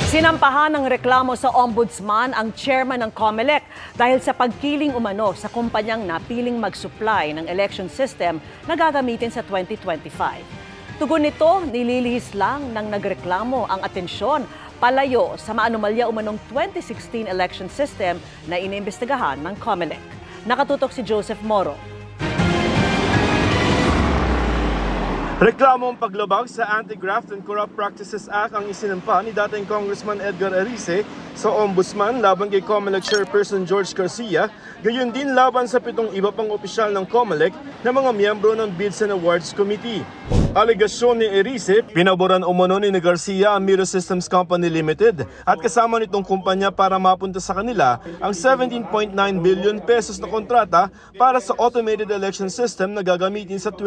Sinampahan ng reklamo sa ombudsman ang chairman ng COMELEC dahil sa pagkiling umano sa kumpanyang napiling mag-supply ng election system na gagamitin sa 2025. Tugon nito, nililihis lang ng nagreklamo ang atensyon palayo sa maanumalya umanong 2016 election system na iniimbestigahan ng COMELEC. Nakatutok si Joseph Moro. Reklamo ang paglabag sa Anti-Graft and Corrupt Practices Act ang isinampa ni dating Congressman Edgar Erice sa Ombudsman laban kay COMELEC Chairperson George Garcia, gayon din laban sa 7 iba pang opisyal ng COMELEC na mga miyembro ng Bids and Awards Committee. Alegasyon ni Erice, pinaboran umano ni Garcia ang Miro Systems Company Limited at kasama nitong kumpanya para mapunta sa kanila ang 17.9 billion pesos na kontrata para sa automated election system na gagamitin sa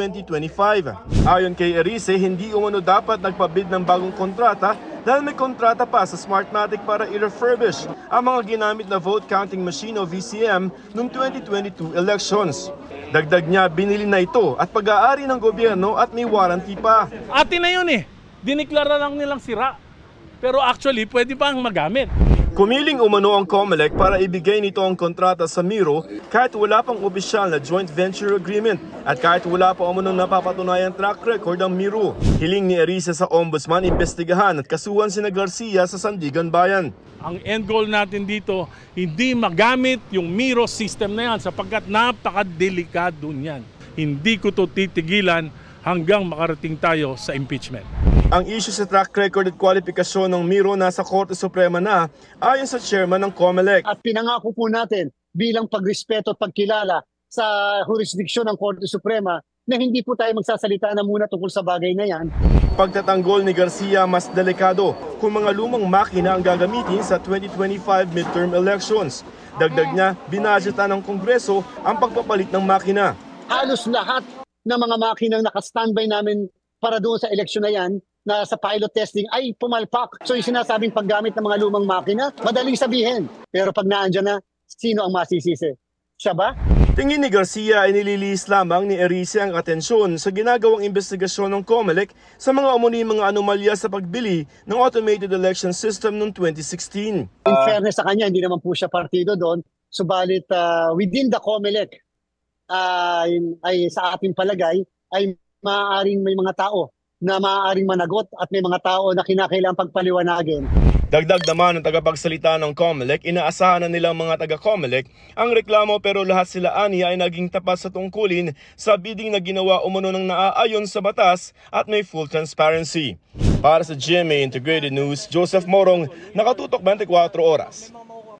2025. Ayon kay Erice, hindi umano dapat nagpabid ng bagong kontrata dahil may kontrata pa sa Smartmatic para i-refurbish ang mga ginamit na vote counting machine o VCM noong 2022 elections. Dagdag niya, binili na ito at pag-aari ng gobyerno at may warranty pa. Atin na yun eh. Diniklara lang nilang sira. Pero actually, pwede pang magamit. Kumiling umano ang COMELEC para ibigay nito ang kontrata sa Miro kahit wala pang opisyal na joint venture agreement at kahit wala pa umanong napapatunayang track record ang Miro. Hiling ni Erice sa Ombudsman imbestigahan at kasuhan sina Garcia sa Sandigan Bayan. Ang end goal natin dito, hindi magamit yung Miro system na yan sapagkat napakadelikado niyan. Hindi ko to titigilan hanggang makarating tayo sa impeachment. Ang issue sa track record at kwalifikasyon ng Miro nasa Korte Suprema na ayon sa chairman ng COMELEC. At pinangako po natin bilang pagrespeto at pagkilala sa jurisdiksyon ng Korte Suprema na hindi po tayo magsasalita na muna tungkol sa bagay na yan. Pagtatanggol ni Garcia mas delikado kung mga lumang makina ang gagamitin sa 2025 midterm elections. Dagdag niya, binadgetan ng Kongreso ang pagpapalit ng makina. Halos lahat ng mga makinang naka-standby namin para doon sa eleksyon na yan, na sa pilot testing ay pumalpak. So yung sinasabing paggamit ng mga lumang makina, madaling sabihin. Pero pag naandyan na, sino ang masisisi? Siya ba? Tingin ni Garcia ay nililihis lamang ni Erice ang atensyon sa ginagawang investigasyon ng COMELEC sa mga umuni mga anomalya sa pagbili ng automated election system noong 2016. In fairness sa kanya, hindi naman po siya partido doon. Subalit within the COMELEC, ay sa ating palagay, ay maaaring may mga tao na maaaring managot at may mga tao na kinakailangang pagpaliwanagin. Dagdag naman ng tagapagsalita ng COMELEC, inaasahan na nilang mga taga-COMELEC ang reklamo pero lahat sila aniya ay naging tapat sa tungkulin sa bidding na ginawa umano ng naaayon sa batas at may full transparency. Para sa GMA Integrated News, Joseph Morong, Nakatutok 24 Oras.